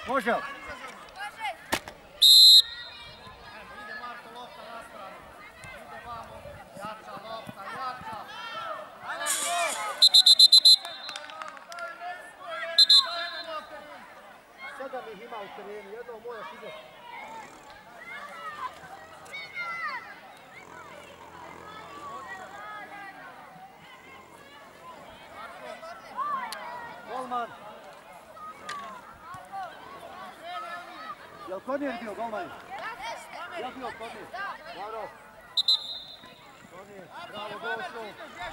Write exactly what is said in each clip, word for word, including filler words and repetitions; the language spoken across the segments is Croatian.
Može! Ide Marko, lopta na stranu. Ide vamo. Jača lopta, jača. Ajde, Sedam ih ima u terenu, jedno moraš izaći. Golman! Jel Konir bio golman? Jel bio Konir? Dobro. Konir, bravo, Goško.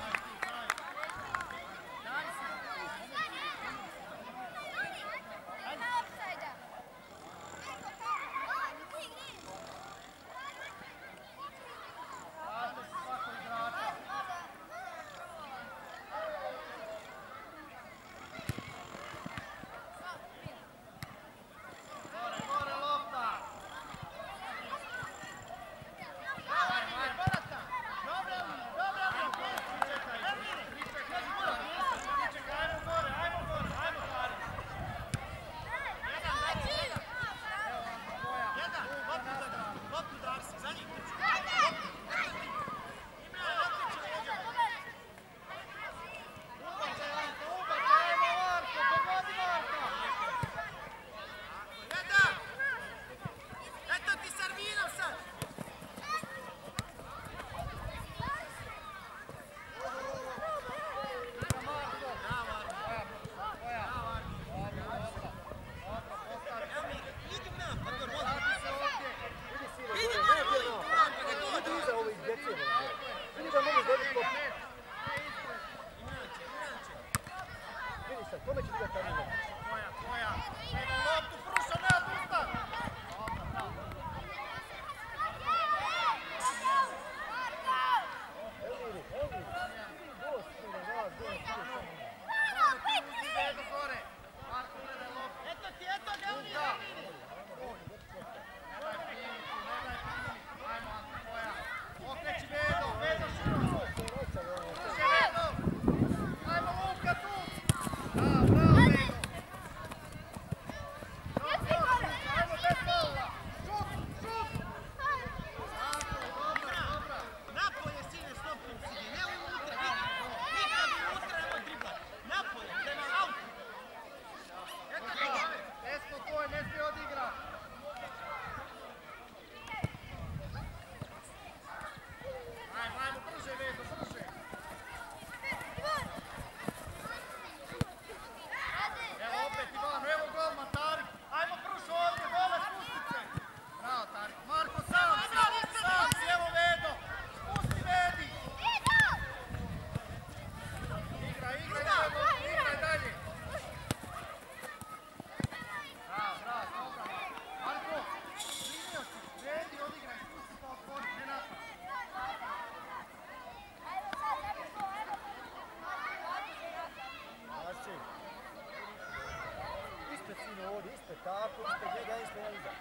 Tako, ispred njega, ispred njega.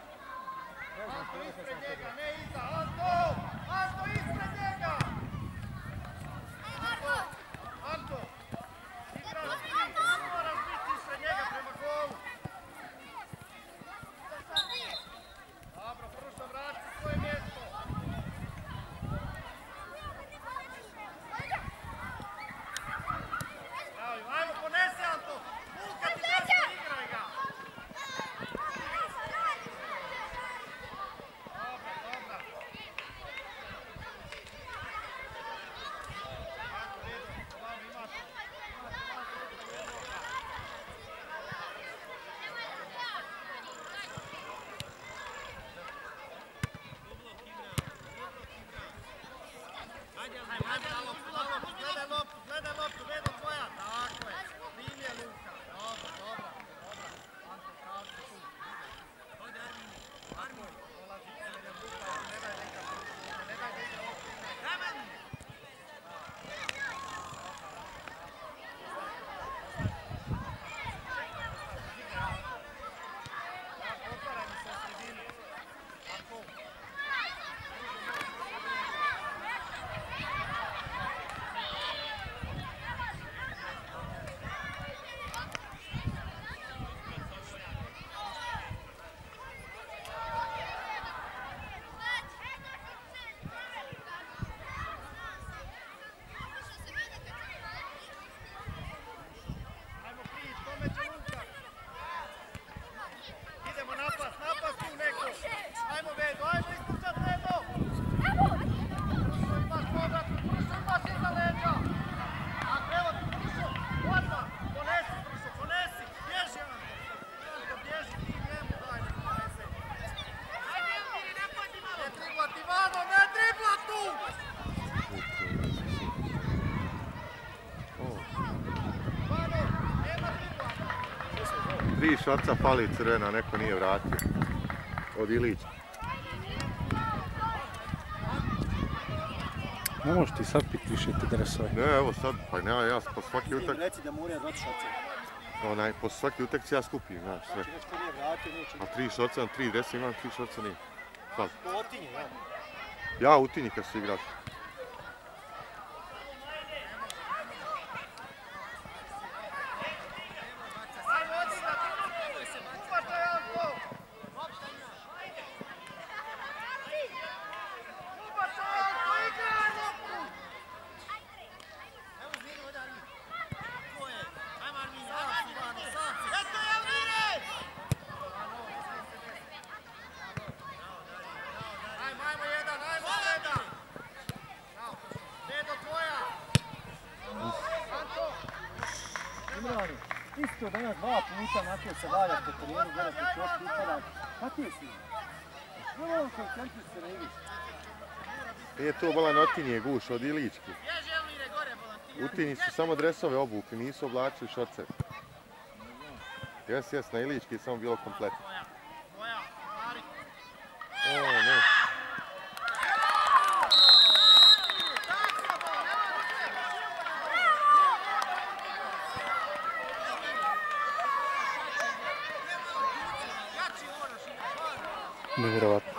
Anto, ispred njega, ne iza, Anto! Anto, ispred njega! Anto! Anto! Igraš ti, moraš biti ispred njega prema golu. Dobro, Prušo, vrati svoje mjesto. Ajmo, ponesi Anto! Vulka ti desno, igraj ga! Gledaj loptu, gledaj loptu, vedo tvoja, tako je, primi je Luka, dobro, dobro, dobro, Anto, pravo se tu, hodi Armini, Armini, dolazi Armini, Luka, ne daj neka, ne daj da igra loptu, daj Armini! Otvaraj mi se u sredini, Marko. Tri šoca fali crvena, neko nije vratio. Od Ilića. Ne možeš ti sad piti više te dresove. Ne, evo sad, pa ne, ja po svaki utak... Reci da Murija dva šoca. Onaj, po svaki utakci ja skupim, znaš, sve. Nešto nije vratio, neće... A tri šoca, tri dresa imam, tri šoca nije. Sad. To otinje, ja. Ja u Tinji kad su igrali. Isto danas dva puta nakon se valjaš po terenu, gledaš u čošku upadak. Kakvi si? Vrlo on koncentriš se na igriš. Nije to bolan od Tinje guš, od Ilički. U Tinji su samo dresove obukli, nisu oblačili šorce. Jes, jes, na Ilički je samo bilo kompletno. O, ne. Nevjerovatno.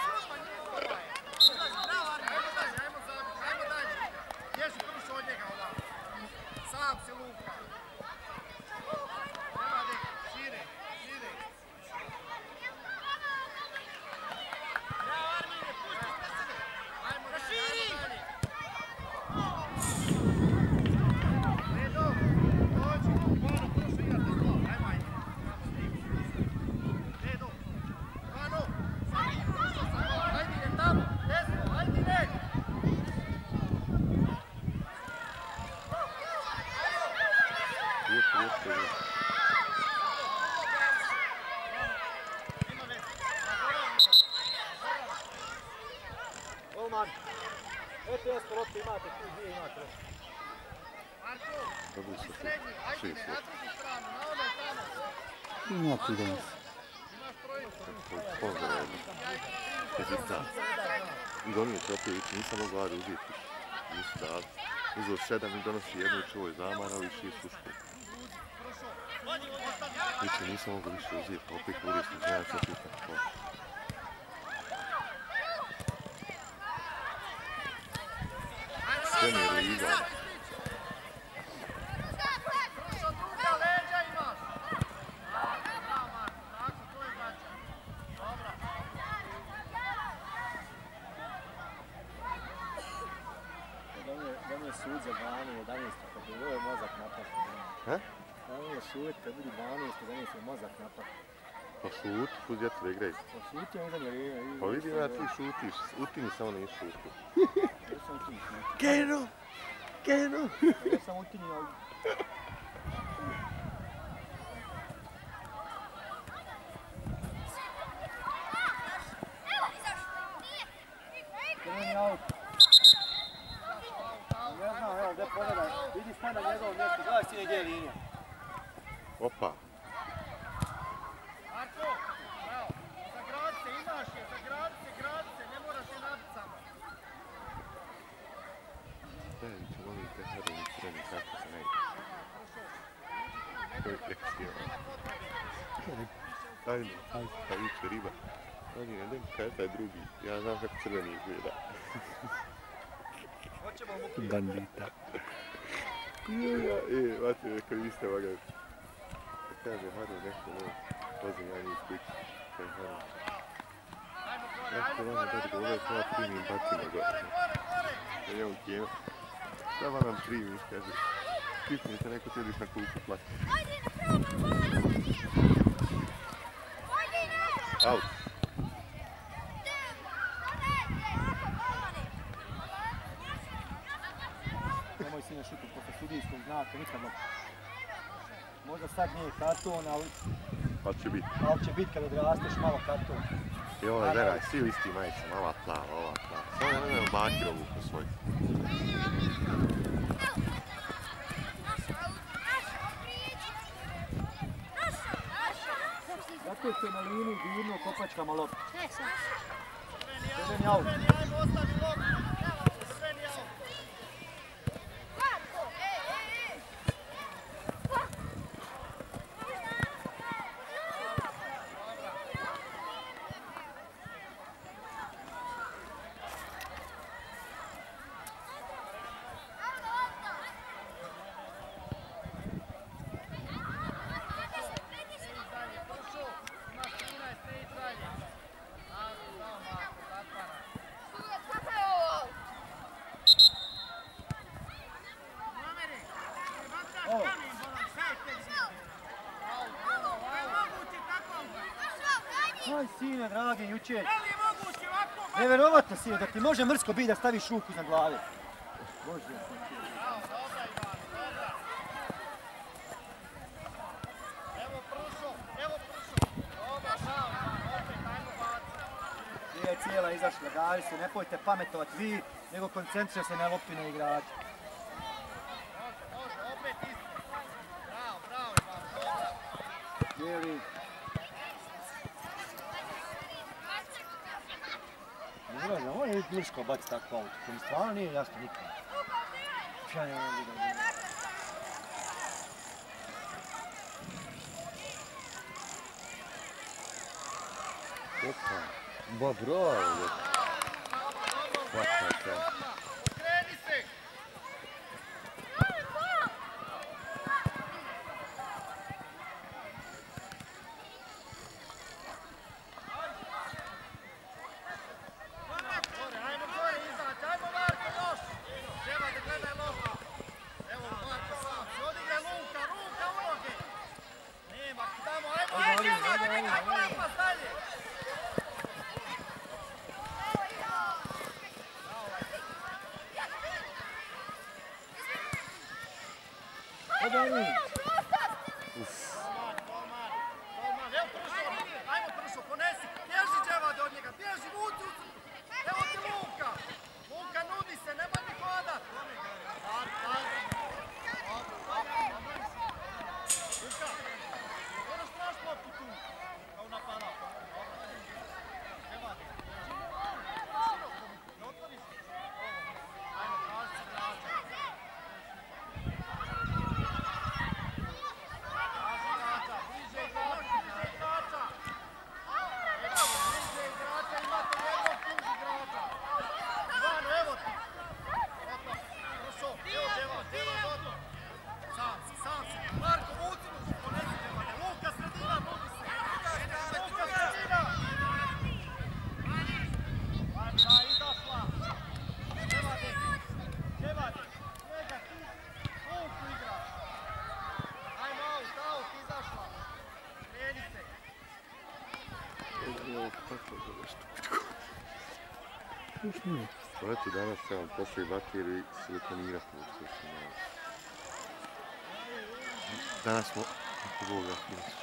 Golman, eto jesmo lopte imate, tu dvije imate. Dobili su šest. Ima ti danas. Pozdrav jedno. Pozica. Donio će opet ići, nisam mogao Ari uzeti. Nisu dali. Uzeo sedam i donosi jednu i čuvoj zamarao i šest ušku. Više nisam mogao više uzeti, opet uvijesti, znajem što pitam. Premier Liga. Da mi je sud za dvanaest jedanaest, kad bi ovo je mozak napad. He? Da mi je sud, kad budi dvanaest jedanaest je mozak napad. Pa šut, tu djeca da igraju. Pa šut je jedan jer... Pa vidim ja ti šutiš, u Tinji samo nisi šutio. Ja sam u Tinji šutio. Keno! Keno! Ja sam u Tinji, ali... Kreni aut. Ne znam, evo, gdje pogledaj. Vidi stane na njegovom mjestu, gledaj si gdje je linija. Opa! Marko, bravo. Zagradi se, imaš je, zagradi se, gradi se, ne moraš je nabiti samo. Stajević, volim te herovi crveni, kako se ne ide. To je ekstrema. Ajde, pa viće riba. Oni ne dem kaj je taj drugi, ja znam kako crveni izgleda. Bandita. E, vate, kad vi ste vaga. Kaže, Haro, nešto ovo, vozim ja njih kući. Kaže, Haro. Nešto vama dati, ovo je koja primim bacima gore. Ja njemu kjeno. Šta vam nam primiš, kaže. Pipnite, neko ti jediš na kuću plati. Out. Nemoj si ne šuti posle sudijskog znaka, nikad lopta. Možda sad nije karton, ali... Pa će biti. Ali će biti kad odrasteš malo karton. Joj, veraj, svi u isti majici, ova plava, ova plava. Samo ja ne znam Bakirovu po svoj. opet se na liniju dirno kopačkama loptu. Sve sad. Crveni aut. Ajmo, ostavi loptu. Crveni aut. Aj sine, dragi, jučer. Nevjerovatno sine, da ti može mrsko biti da staviš ruku na glavi. Bože, ja sam ti. Evo Pršo, evo Pršo. Dobro, šao, opet, ajmo baciti. Nije cijela izašla, gari se, ne pojte pametovat vi, nego koncentrira se na lopine igrača. Može, može, opet isto. Bravo, bravo, Ivan, dobro. Cijeli. Ne znam, ovo je mrsko baci takvu auto, to mi stvarno nije jasno nikad. Ja ne mogu da vidim. Opa, ba bravo. Hvata se. Kreni se. Gore, ajmo gore izaći, ajmo Marko još. Treba da gledaj lopta. Evo Marko sam, si odigraj Luka, ruka u noge. Nema, tamo, ajmo, ajmo, ajmo, ajmo, ajmo, ajmo, dalje. Odani! Golman, golman, golman, evo Pršo, ajmo Pršo, ponesi, bježi Đevade od njega, bježi, vuci u crtu, evo ti Luka, Luka nudi se, nemoj mi hodat. Dar, dar, dobro, dobro, dobro. Luka, moraš traž loptu tu, kao napadao, dobro, Đevade, bježi, ne otvoriš, ajmo, traži se igrača. Bliže igrača, bliže igrača. Bliže igrača, imate jednog tuž igrača. Ivano, evo ti. Oto, Pršo, evo Đeva, Đeva dobro. Sam si, sam si. Marko, vuci mu, ponesi Đevane. Luka, sredina, nudi se. Luka, sredina. Ajme, da, izašla. Đevade, Đevade, njega ti, Luku igraš. Ajmo, aut, aut, izašla. Kreni se. Ovo kako da nešto pitko. Još nije. Pa eto danas trebam poslije bateriju silikonirati ovo što sam malo. Danas smo oko Boga finiš.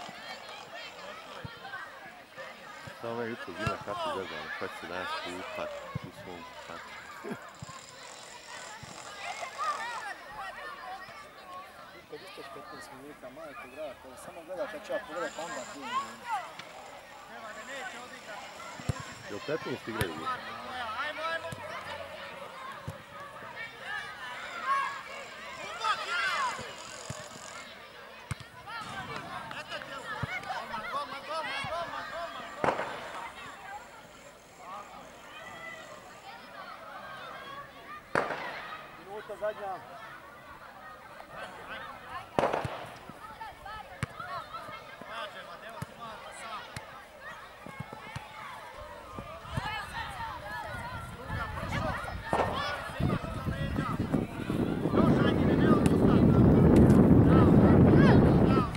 Samo je jutro bila kako gledano, pa će se danas kupat u svom kupatu. Kod isto petnaest minuta, majko draga, kada samo gleda kad će ja pogledat pa onda tu. Đevade, neće odigrati. Jel petnaest igraju gdje? Ajmo, ajmo. Upak igra! Eto ti je golman, golman, golman, golman, golman. Minuta zadnja. Đevade, evo ti Marko sam. Druga Pršo. Stavi se, imaš iza leđa. Još, ajde, ne, ne odustaj. Bravo, bravo,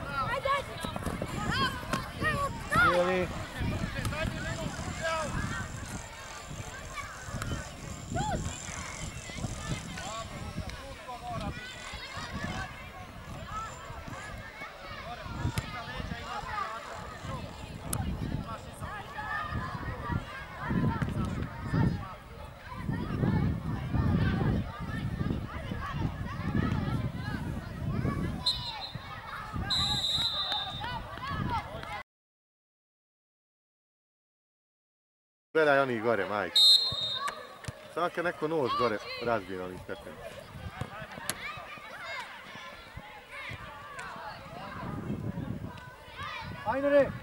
bravo. Cijeli. Zadnji minut, evo. Dobro, Luka, Gledaj oni gore, majke. Samo kad neko nož gore razbije na onim stepenim. Ajde re!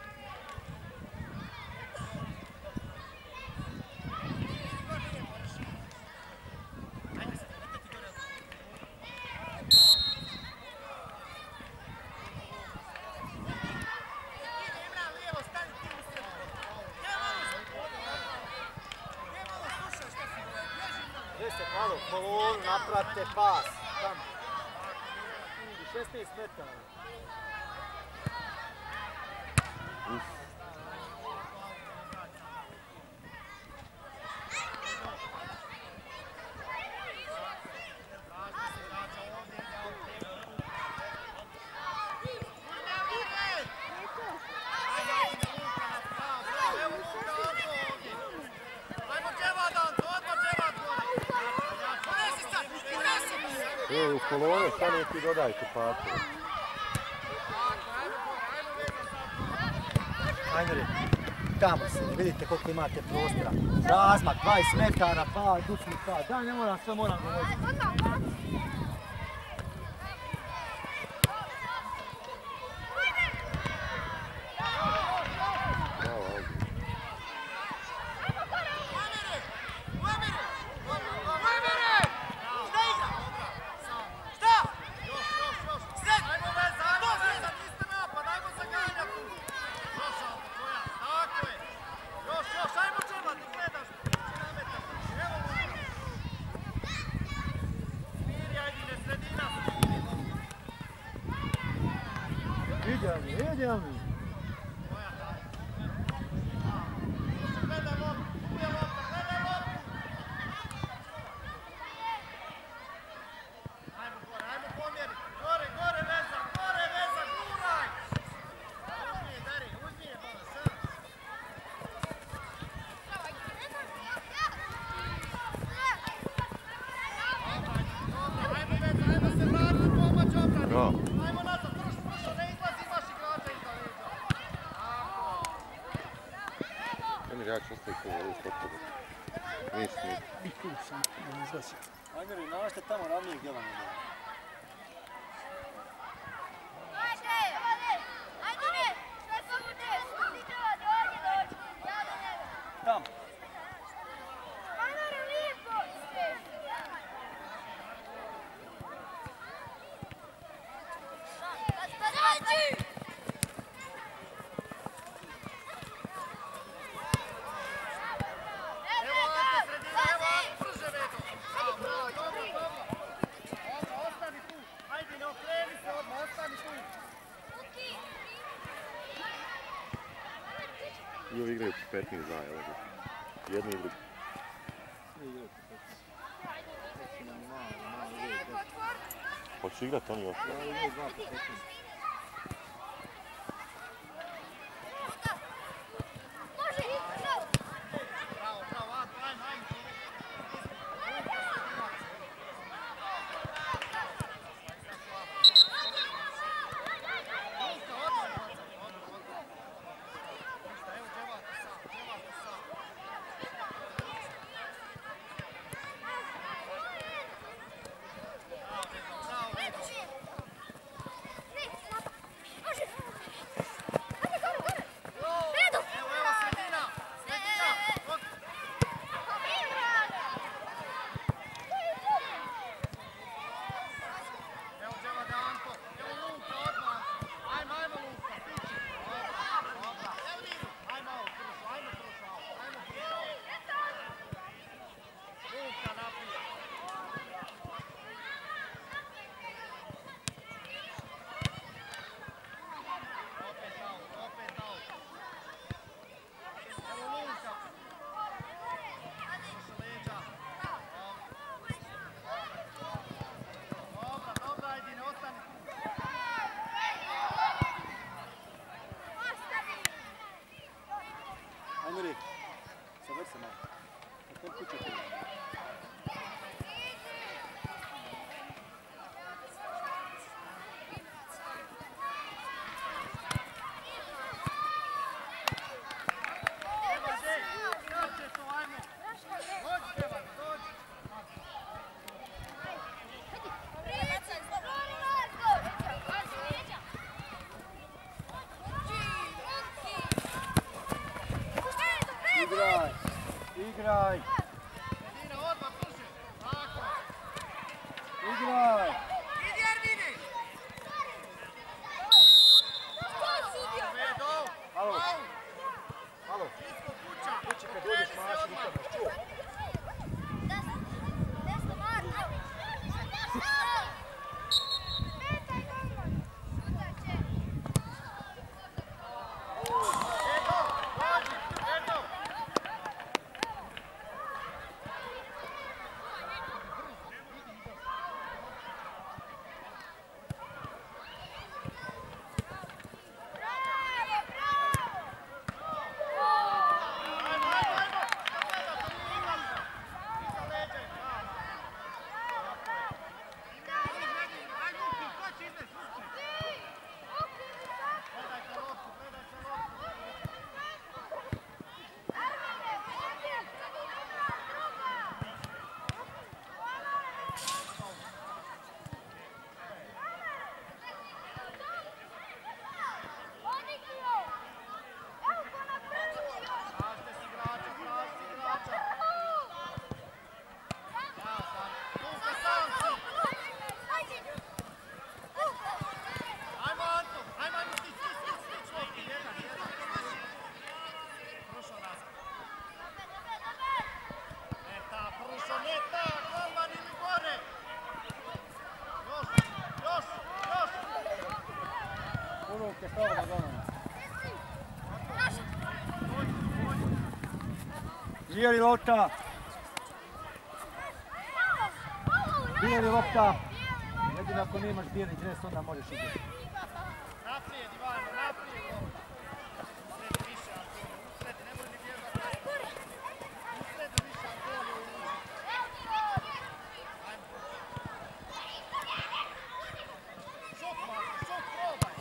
Deset malo, kolonu, napravite pas. Tamo. šesnaest metara. Evo, u kolone, stane ti dodajte pasove. Ajde, tamo se, vidite koliko imate prostora. Razmak, dvadeset metara, pa, dušni pa. Da, ne moram, sve moram govoriti. Idealni, idealni. Ja ću ostaviti ovo, ovo kod toga. Ništa nije. I tu sam, da ne zlazi. Ajde, nalašte tamo ravnijeg djela. Tamo. I ovi igraju petnaest za, evo ga. Jedni i drugi. Hoću igrat oni još? Igraj! Sredina, odmah, brže! Tako! Igraj! Idi Ermini! Vedo! Alo! Alo! Isko kuća! Kuće kad uđeš maši, nikad nas čuo. Ruke slobodno golmana. Bijeli lopta. Bijeli lopta. Jedino ako nemaš bijeli dres, onda možeš igrati. Naprijed, Ivano, naprijed! Usredi više, Antonio, usredi, nemoj mi bježati. Usredi više, Antonio, uđi. Ajmo. Šut, Marko, šut, probaj!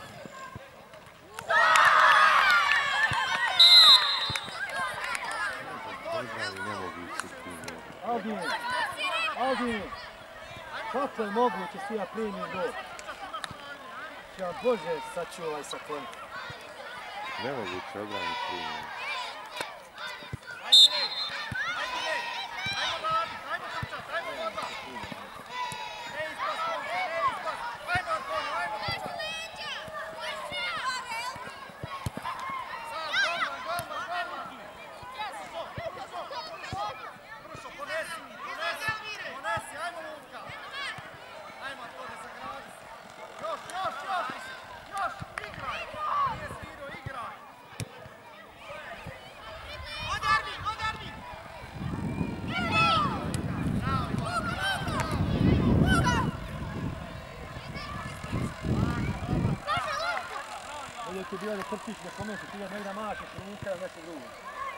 Aldin! Aldin! Kako je moguće si ja primim gol? Ja Bože, sačuvaj sa konjem. Nemoguće obrani primjer. Ajde, ajde, ajmo radit, ajmo trčat, ajmo odmah! Ne ispas, konce, ne ispas! Ajmo, Antonio, ajmo trčat! Sam, golman, golman, golman! Brušo, brušo! Brušo, ponesi, ponesi, ponesi, ajmo Luka! Ajmo, Antonio, zagradi se! Još, još, još! Još, igraj! Nije svirao, igraj! Ode Armin, ode Armin! Bravo, Ivano, bravo! Ovdje ti bio da trčiš da komenti, ti da ne da mašeš, ne nikada nešto drugo.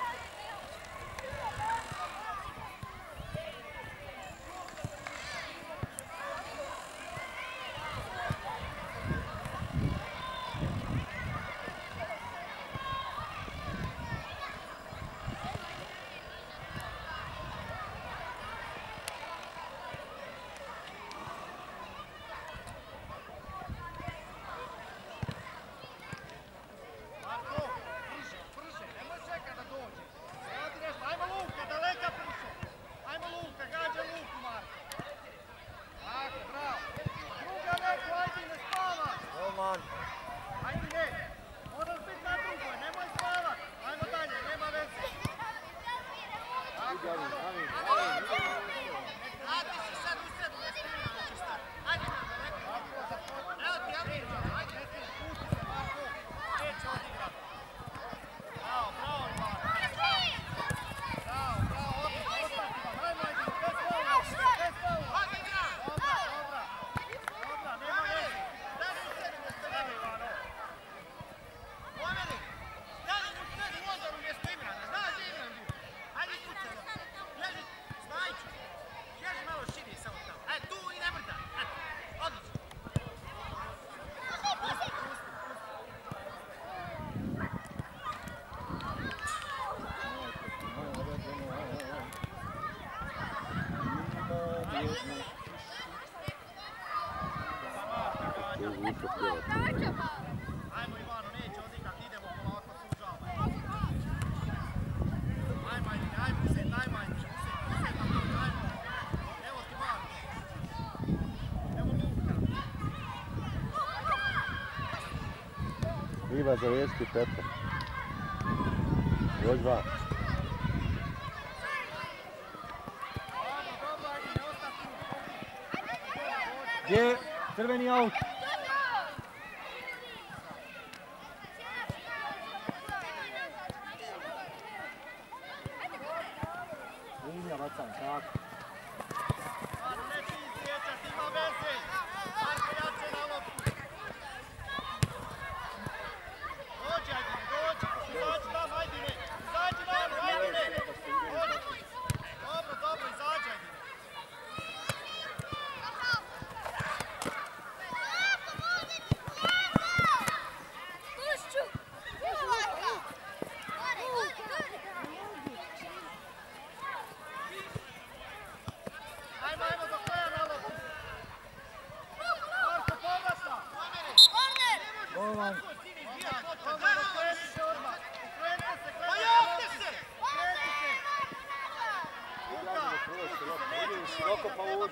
Marko, brže, brže, nemoj čekat da dođe. Radi nešto, ajmo Luka, daleka Brušo. Ajmo Luka, gađa Luku, Marko. Tako, bravo. Druga neko, ajde, ne spavaš. Golman! Ajde, ne. Moraš biti na drugoj, nemoj spavat. Ajmo dalje, nema veze. Tako, bravo. Ajde se sad u sredu, ne spina, hoće stati. Ajde, daleko. Evo ti, Amir, ajde, pusti se, Marko. Neće odigrat. Bravo, bravo, Ivano. Bravo, bravo, odlično, ostati vam. Ajmo, ajde, bez faula, bez faula. Dobra, dobra. Dobra, nema veze. Daj u sredu mjesto njega, Ivano. Omeri, daj u sredu Ozoru mjesto Imrana. Znaš gdje je Imran bio? Ajde, ispucaj ga. Bježi, Znajiću. Bježi malo širi samo tamo. Ajde, tu i ne mrdaj. Ajde, odlično. Pusti, pusti, pusti. Ajmo Ivano, neće odigrat, idemo polako, sužavaj. Ajmo, ajde, ajmo se, ajmo, Treba zavezati Petra. Još dva. Gdje? Crveni aut. Linija bacam, tako. Široko pa uđi.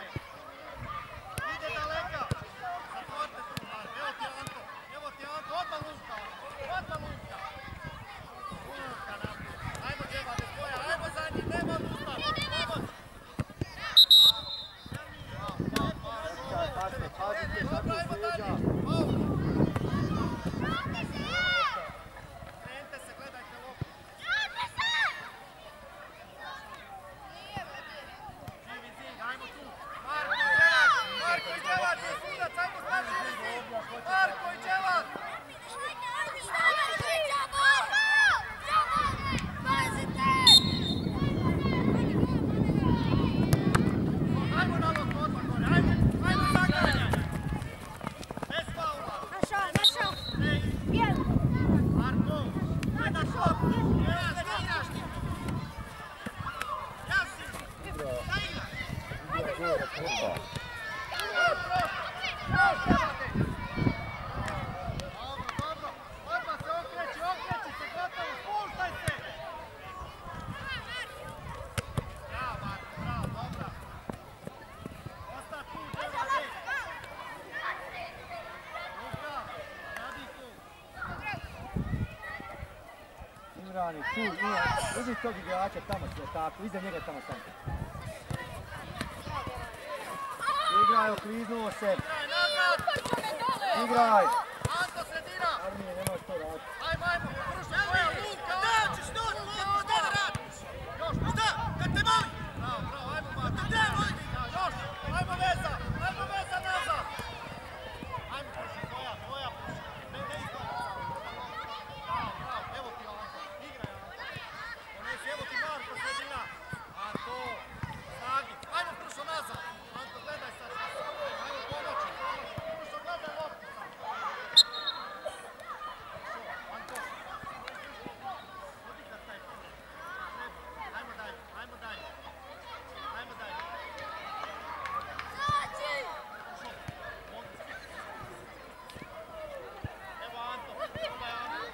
Ide daleka. Zatvorite tu, evo ti Anto. Evo ti Anto, odmah Luka. Odmah Luka. Luka naprijed. Ajmo djeva do svoja, ajmo za njih, nema odustava. Pomoć. Pazite, pazite, sad se sviđa. Krenite se, gledajte loptu. Živi zid, ajmo tu. Marko i Đelat, Marko i Đelat je sudac, ajmo sad živi zid. Marko i Đelat. Ajmo na loptu odmah gore, ajmo, ajmo zagranja. Bez faula. Našao, našao. Ej, Bijel. Marko, gledaš loptu. Jesi, igraš ti. Jasi, da igraš. Opa. Dobro, dobro. Odmah se okreći, okreći se, gotovo, spuštaj se. Bravo, Marko, bravo, dobro. Osta tu, djeva, ej. Luka, radi tu. Imrani, tu, nije. Uzmi tog igrača tamo sve, tako, iza njega tamo sam. Igraj, okliznuo se. Igraj, nazad. Igraj. Anto, sredina. Armije, nemoj to raditi. Ajmo, ajmo, pruši svoja, Luka, da ćeš doći, Luka, šta da radiš? Još, šta? Kad te molim? Bravo, bravo, ajmo, Marko. Kad te molim? Još, ajmo veza, ajmo veza nazad. Ajmo, pruši svoja, svoja pruši. Ne, ne izgleda. Bravo, bravo, evo ti Anto, igraj Anto. Donesi, evo ti Marko, sredina. Anto, snagi, ajmo prušo nazad. Anto, gledaj sad. Ajmo pomoći, pomoći. Prušo, gledaj loptu sad. Anto, odi ga taj put. Ajmo dalje, ajmo dalje. Ajmo dalje. Evo Anto, ovaj Anto.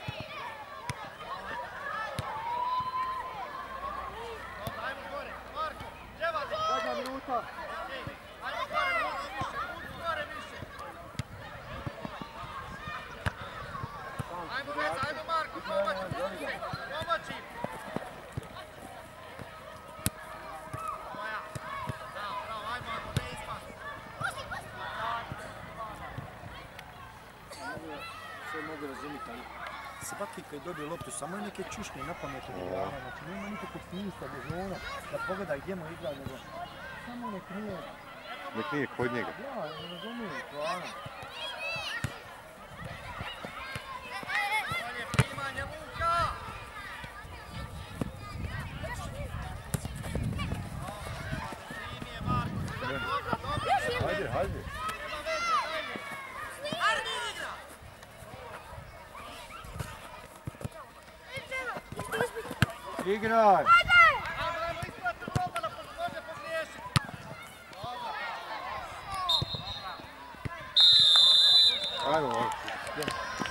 Dobro, ajmo gore. Marko, djevade. Zadnja minuta. Ej, ajmo gore, vuci više, vuci gore više. Ajmo veza, ajmo Marko, pomoći, pomoći. Moja. Bravo, bravo, ajmo Anto, ne ispasti. Sve mogu razumjeti, ali svaki kad dobije loptu, samo je neke čušnje na pametu igrana, znači nema nikakvog smisla bez ona, da pogleda gdje mu igra, nego samo nek nije, Nek nije kod njega. ja, ne razumijem, stvarno. Bolje primanje, Luka. Primi je Marko, dobro, dobro. Hajde, hajde. Nema veze, dalje. Armin igra. Igraj. Ajmo, ajmo, isprati golmana, može pogriješiti. Dobro. Ajmo, ajmo.